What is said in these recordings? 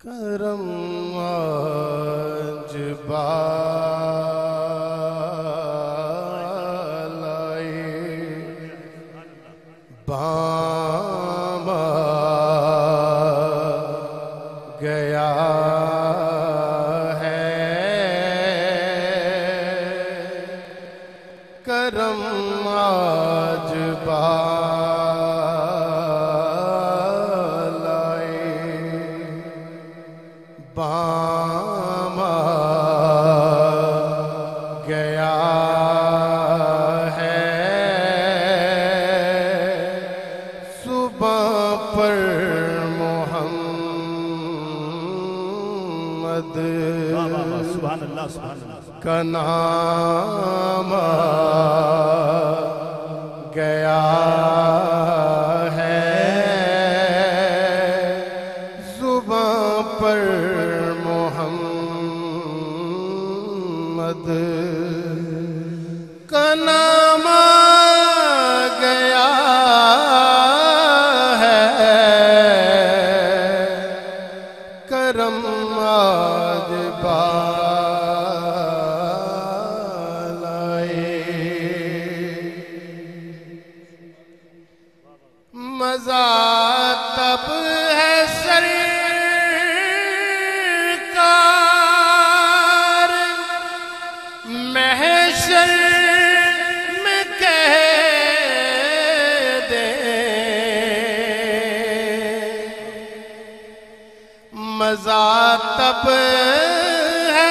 करम आज बालाए बामा गया है। करम आज बामा गया है। सुबह पर मोहम्मद सुभान अल्लाह सुभान अल्लाह का नाम गया है। सुबह पर मोहम्मद का नाम गया है। करम आज बालाए मजा तब है सरकार महशर में कह दे। मजा तब है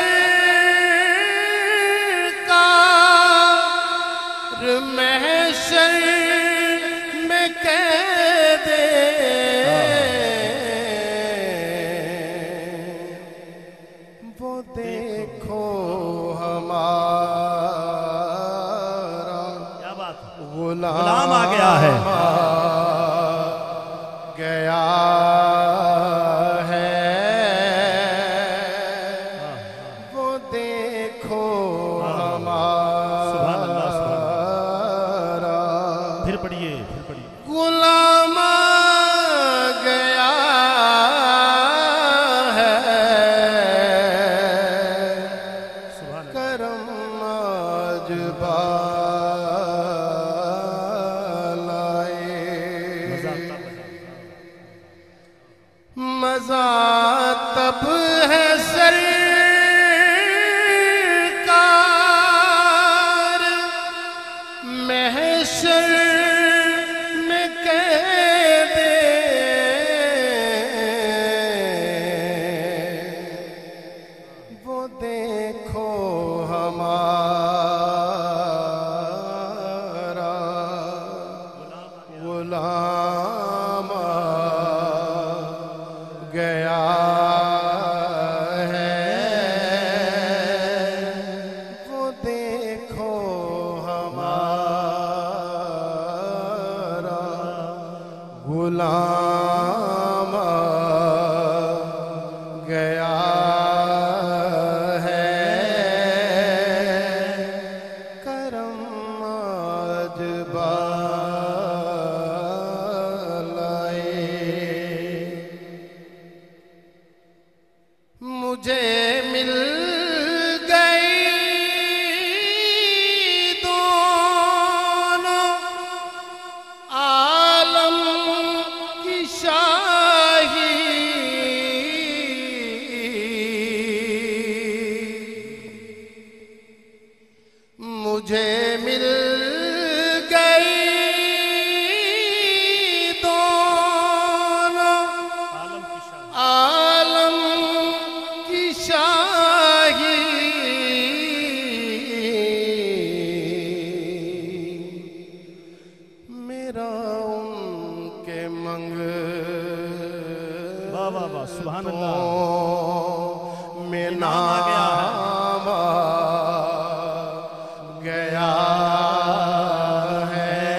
सरकार महशर में कह दे। वो देखो हमारा क्या बात है? गुलाम आ गया है। गया है। वो देखो हमारा फिर पढ़िए गुलाम गया है। करम आज बालाए मजा तब है सरकार महशर में कह दे। वो देखो हमारा गुलाम गया है। वो देखो हमारा गुलाम गया है। करम आज बालाए मुझे मिल गई दोनों आलम की शाही। मुझे मिल गई दोनों आलम की शाही। मेरा उनके मंग सुभान अल्लाह में नाम गया है।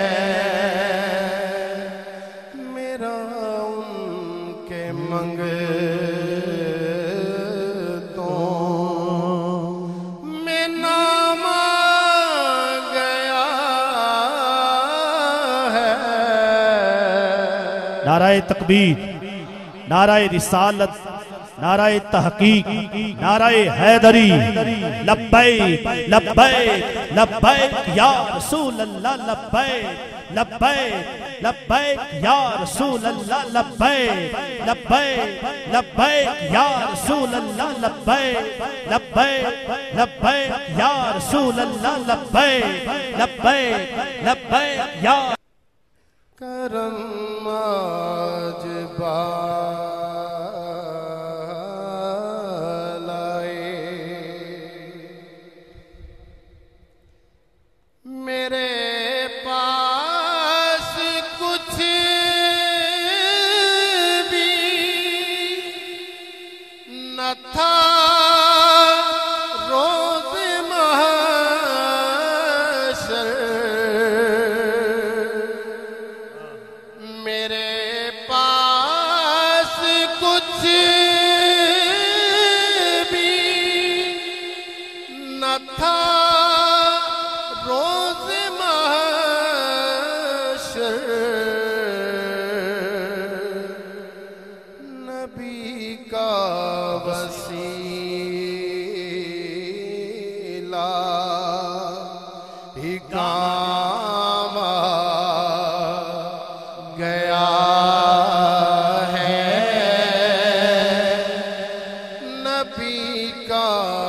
मेरा उनके मंग में नाम गया है। नाराए तकबीर। नाराए रिसालत, नाराए तहकीक, नाराए हैदरी। लब्बैक लब्बैक लब्बैक या रसूल अल्लाह, लब्बैक लब्बैक लब्बैक या रसूल अल्लाह, लब्बैक लब्बैक लब्बैक या रसूल अल्लाह, लब्बैक लब्बैक लब्बैक या रसूल अल्लाह, लब्बैक लब्बैक लब्बैक या। करम आज लाए मेरे पास कुछ भी न था रोज महशर, मेरे पास कुछ भी न था रोज महशर, नबी का वसीला ही काम गया है, नबी का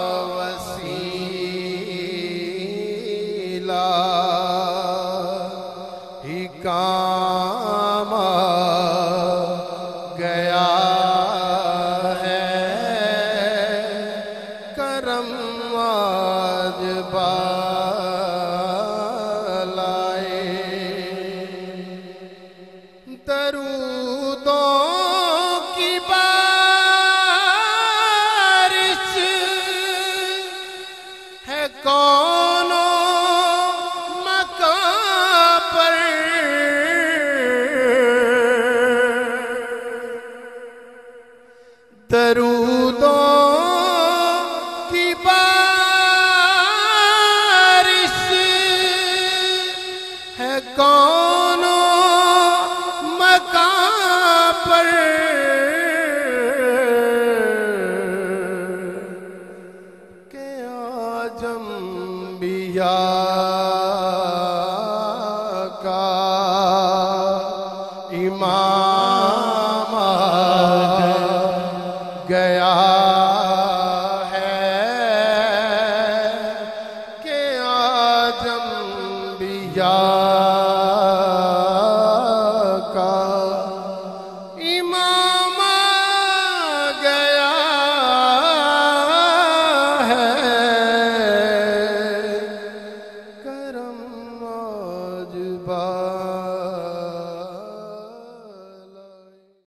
वसीला ही काम गया है। करम आज लाए दरूदों की बारिश है कौनो मकां पर, दरूदों की बारिश है कौनो मकां पर, के आजम बिया का इमाम गया है, के आजम बिया का इमाम गया है। करम आज